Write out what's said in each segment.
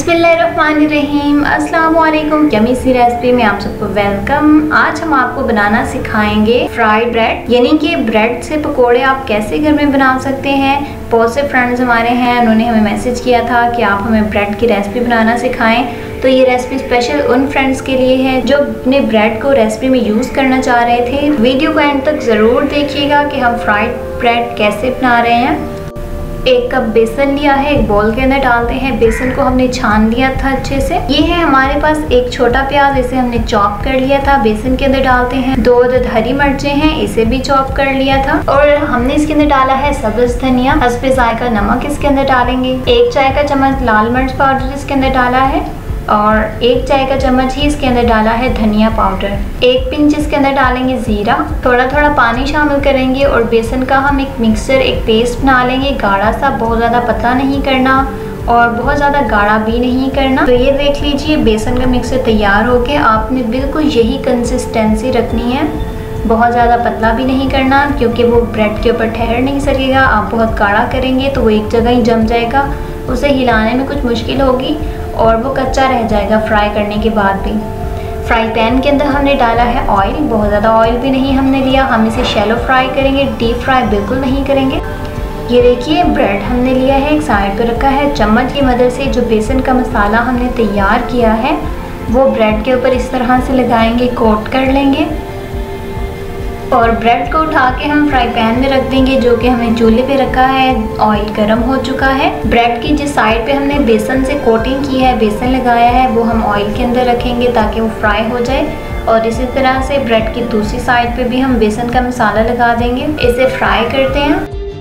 बिस्मिल्लाहिर्रहमानिर्रहीम, अस्सलाम वालेकुम। यम्मी सी रेसिपी में आप सबको वेलकम। आज हम आपको बनाना सिखाएंगे फ्राइड ब्रेड, यानी कि ब्रेड से पकोड़े आप कैसे घर में बना सकते हैं। बहुत से फ्रेंड्स हमारे हैं, उन्होंने हमें मैसेज किया था कि आप हमें ब्रेड की रेसिपी बनाना सिखाएं। तो ये रेसिपी स्पेशल उन फ्रेंड्स के लिए है जो अपने ब्रेड को रेसिपी में यूज़ करना चाह रहे थे। वीडियो को एंड तक ज़रूर देखिएगा कि हम फ्राइड ब्रेड कैसे बना रहे हैं। 1 कप बेसन लिया है, एक बोल के अंदर डालते हैं। बेसन को हमने छान लिया था अच्छे से। ये है हमारे पास एक छोटा प्याज, इसे हमने चॉप कर लिया था, बेसन के अंदर डालते हैं। 2 अदद हरी मिर्चें हैं, इसे भी चॉप कर लिया था। और हमने इसके अंदर डाला है सब्ज धनिया, हस्बे जायका नमक इसके अंदर डालेंगे। 1 चाय का चम्मच लाल मिर्च पाउडर इसके अंदर डाला है और 1 चाय का चम्मच ही इसके अंदर डाला है धनिया पाउडर। 1 पिंच इसके अंदर डालेंगे जीरा। थोड़ा थोड़ा पानी शामिल करेंगे और बेसन का हम एक मिक्सचर, एक पेस्ट बना लेंगे। गाढ़ा सा, बहुत ज़्यादा पतला नहीं करना और बहुत ज़्यादा गाढ़ा भी नहीं करना। तो ये देख लीजिए बेसन का मिक्सचर तैयार हो गया। आपने बिल्कुल यही कंसिस्टेंसी रखनी है, बहुत ज़्यादा पतला भी नहीं करना क्योंकि वो ब्रेड के ऊपर ठहर नहीं सकेगा। आप बहुत गाढ़ा करेंगे तो वो एक जगह ही जम जाएगा, उसे हिलाने में कुछ मुश्किल होगी और वो कच्चा रह जाएगा फ्राई करने के बाद भी। फ्राई पैन के अंदर हमने डाला है ऑयल, बहुत ज़्यादा ऑयल भी नहीं हमने लिया। हम इसे शैलो फ्राई करेंगे, डीप फ्राई बिल्कुल नहीं करेंगे। ये देखिए ब्रेड हमने लिया है, एक साइड पर रखा है। चम्मच की मदद से जो बेसन का मसाला हमने तैयार किया है वो ब्रेड के ऊपर इस तरह से लगाएंगे, कोट कर लेंगे और ब्रेड को उठा के हम फ्राई पैन में रख देंगे जो कि हमें चूल्हे पे रखा है। ऑयल गर्म हो चुका है। ब्रेड की जिस साइड पे हमने बेसन से कोटिंग की है, बेसन लगाया है, वो हम ऑयल के अंदर रखेंगे ताकि वो फ्राई हो जाए। और इसी तरह से ब्रेड की दूसरी साइड पे भी हम बेसन का मसाला लगा देंगे। इसे फ्राई करते हैं।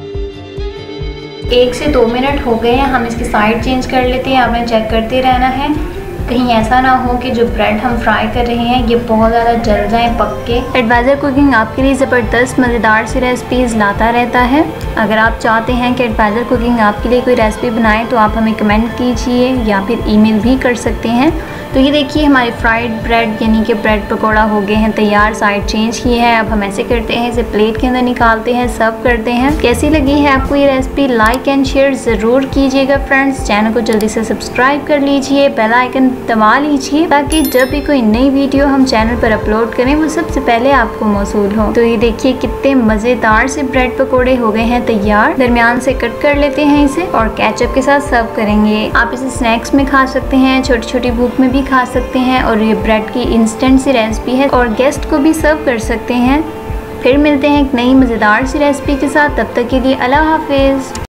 1 से 2 मिनट हो गए हैं, हम इसकी साइड चेंज कर लेते हैं। आपने चेक करते रहना है, कहीं ऐसा ना हो कि जो ब्रेड हम फ्राई कर रहे हैं ये बहुत ज़्यादा जल जाए, पक के। एडवाइज़र कुकिंग आपके लिए ज़बरदस्त मज़ेदार सी रेसिपीज़ लाता रहता है। अगर आप चाहते हैं कि एडवाइज़र कुकिंग आपके लिए कोई रेसिपी बनाए तो आप हमें कमेंट कीजिए या फिर ईमेल भी कर सकते हैं। तो ये देखिए हमारे फ्राइड ब्रेड यानी कि ब्रेड पकौड़ा हो गए हैं तैयार। साइड चेंज की है। अब हम ऐसे करते हैं, इसे प्लेट के अंदर निकालते हैं, सर्व करते हैं। कैसी लगी है आपको ये रेसिपी? लाइक एंड शेयर ज़रूर कीजिएगा फ्रेंड्स। चैनल को जल्दी से सब्सक्राइब कर लीजिए, बेल आइकन दबा लीजिए ताकि जब भी कोई नई वीडियो हम चैनल पर अपलोड करें वो सबसे पहले आपको मौसूल हो। तो ये देखिए कितने मज़ेदार से ब्रेड पकौड़े हो गए हैं तैयार। दरमियान से कट कर लेते हैं इसे और केचप के साथ सर्व करेंगे। आप इसे स्नैक्स में खा सकते हैं, छोटी छोटी भूख में भी खा सकते हैं और ये ब्रेड की इंस्टेंट सी रेसिपी है और गेस्ट को भी सर्व कर सकते हैं। फिर मिलते हैं एक नई मज़ेदार सी रेसिपी के साथ, तब तक के लिए अल्लाह हाफिज़।